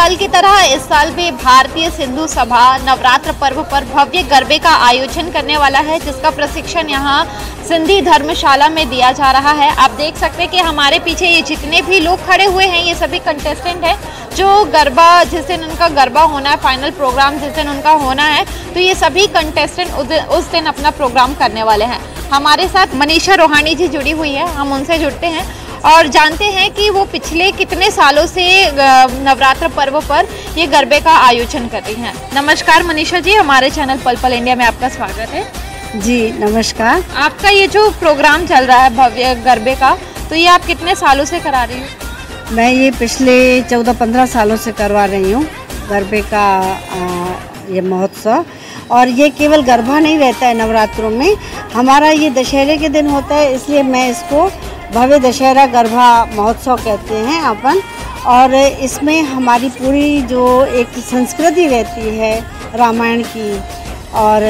साल की तरह इस साल भी भारतीय सिंधु सभा नवरात्र पर्व पर भव्य गरबे का आयोजन करने वाला है, जिसका प्रशिक्षण यहाँ सिंधी धर्मशाला में दिया जा रहा है। आप देख सकते हैं कि हमारे पीछे ये जितने भी लोग खड़े हुए हैं ये सभी कंटेस्टेंट हैं जो गरबा जिस दिन उनका गरबा होना है, फाइनल प्रोग्राम जिस दिन उनका होना है, तो ये सभी कंटेस्टेंट उस दिन अपना प्रोग्राम करने वाले हैं। हमारे साथ मनीषा रोहानी जी जुड़ी हुई है, हम उनसे जुड़ते हैं और जानते हैं कि वो पिछले कितने सालों से नवरात्र पर्व पर ये गरबे का आयोजन कर रही हैं। नमस्कार मनीषा जी, हमारे चैनल पल पल इंडिया में आपका स्वागत है। जी नमस्कार। आपका ये जो प्रोग्राम चल रहा है भव्य गरबे का, तो ये आप कितने सालों से करा रही हो? मैं ये पिछले 14-15 सालों से करवा रही हूँ गरबे का ये महोत्सव। और ये केवल गरबा नहीं रहता है नवरात्रों में, हमारा ये दशहरे के दिन होता है, इसलिए मैं इसको भव्य दशहरा गरबा महोत्सव कहते हैं अपन। और इसमें हमारी पूरी जो एक संस्कृति रहती है रामायण की, और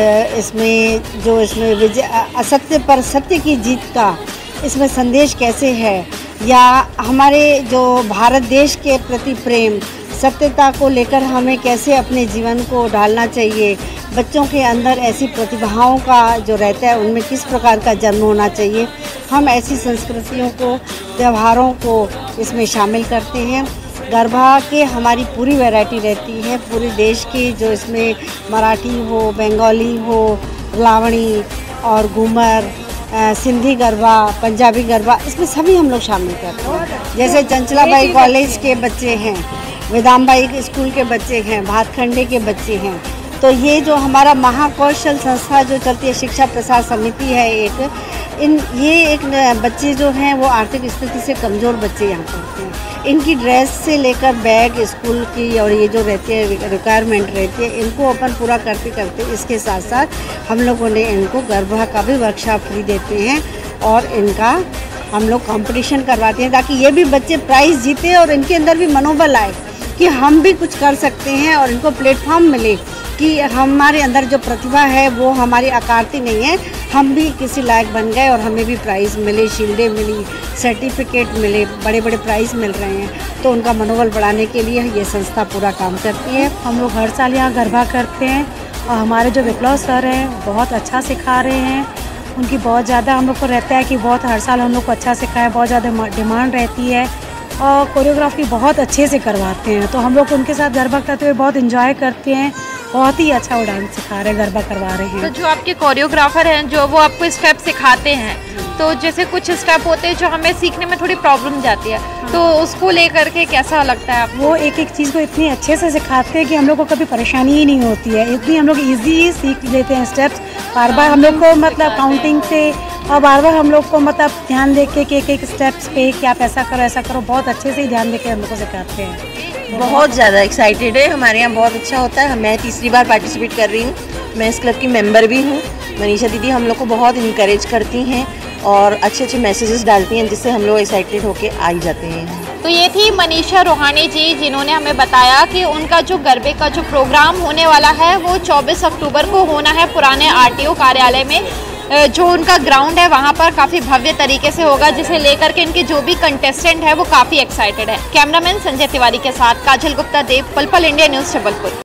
इसमें विजय असत्य पर सत्य की जीत का इसमें संदेश कैसे है, या हमारे जो भारत देश के प्रति प्रेम, सत्यता को लेकर हमें कैसे अपने जीवन को ढालना चाहिए, बच्चों के अंदर ऐसी प्रतिभाओं का जो रहता है उनमें किस प्रकार का जन्म होना चाहिए, हम ऐसी संस्कृतियों को, त्योहारों को इसमें शामिल करते हैं। गरबा के हमारी पूरी वैरायटी रहती है, पूरे देश की, जो इसमें मराठी हो, बंगाली हो, लावणी और घूमर, सिंधी गरबा, पंजाबी गरबा, इसमें सभी हम लोग शामिल करते हैं। जैसे चंचलाबाई कॉलेज के बच्चे हैं, विदामबाई स्कूल के बच्चे हैं, भातखंडे के बच्चे हैं। तो ये जो हमारा महाकौशल संस्था जो चलती है, शिक्षा प्रसार समिति है एक बच्चे जो हैं वो आर्थिक स्थिति से कमज़ोर बच्चे यहाँ पढ़ते हैं। इनकी ड्रेस से लेकर बैग स्कूल की और ये जो रहती है रिक्वायरमेंट रहती है, इनको अपन पूरा करते करते इसके साथ साथ हम लोगों ने इनको गरबा का भी वर्कशॉप फ्री देते हैं और इनका हम लोग कंपटीशन करवाते हैं, ताकि ये भी बच्चे प्राइज़ जीते और इनके अंदर भी मनोबल आए कि हम भी कुछ कर सकते हैं, और इनको प्लेटफॉर्म मिले कि हमारे अंदर जो प्रतिभा है वो हमारी अकारती नहीं है, हम भी किसी लायक बन गए और हमें भी प्राइज़ मिले, शील्डें मिली, सर्टिफिकेट मिले, बड़े बड़े प्राइज़ मिल रहे हैं। तो उनका मनोबल बढ़ाने के लिए ये संस्था पूरा काम करती है। हम लोग हर साल यहाँ गरबा करते हैं और हमारे जो विप्लव सर हैं बहुत अच्छा सिखा रहे हैं। उनकी बहुत ज़्यादा हम लोग को रहता है कि बहुत हर साल हम लोग को अच्छा सिखाएं, बहुत ज़्यादा डिमांड रहती है और कोरियोग्राफी बहुत अच्छे से करवाते हैं। तो हम लोग उनके साथ गरबा करते हुए बहुत इंजॉय करते हैं, बहुत ही अच्छा वो डांस सिखा रहे हैं, गरबा करवा रहे हैं। तो जो आपके कोरियोग्राफर हैं जो वो आपको स्टेप सिखाते हैं, तो जैसे कुछ स्टेप होते हैं जो हमें सीखने में थोड़ी प्रॉब्लम जाती है, तो उसको लेकर के कैसा लगता है आपको? वो एक एक चीज़ को इतनी अच्छे से सिखाते हैं कि हम लोग को कभी परेशानी ही नहीं होती है, इतनी हम लोग ईजी सीख लेते हैं स्टेप्स। बार बार हम लोग को मतलब काउंटिंग से और बार बार हम लोग को मतलब ध्यान दे के एक एक स्टेप्स पे कि आप ऐसा करो ऐसा करो, बहुत अच्छे से ही ध्यान दे के हम लोग को सिखाते हैं। बहुत ज़्यादा एक्साइटेड है, हमारे यहाँ बहुत अच्छा होता है। मैं तीसरी बार पार्टिसिपेट कर रही हूँ, मैं इस क्लब की मेंबर भी हूँ। मनीषा दीदी हम लोग को बहुत इनकरेज करती हैं और अच्छे अच्छे मैसेजेस डालती हैं, जिससे हम लोग एक्साइटेड होके आ ही जाते हैं। तो ये थी मनीषा रोहानी जी, जिन्होंने हमें बताया कि उनका जो गरबे का जो प्रोग्राम होने वाला है वो 24 अक्टूबर को होना है पुराने आरटीओ कार्यालय में। जो उनका ग्राउंड है वहाँ पर काफ़ी भव्य तरीके से होगा, जिसे लेकर के इनके जो भी कंटेस्टेंट है वो काफ़ी एक्साइटेड है। कैमरामैन संजय तिवारी के साथ काजल गुप्ता देव, पल पल इंडिया न्यूज़ जबलपुर।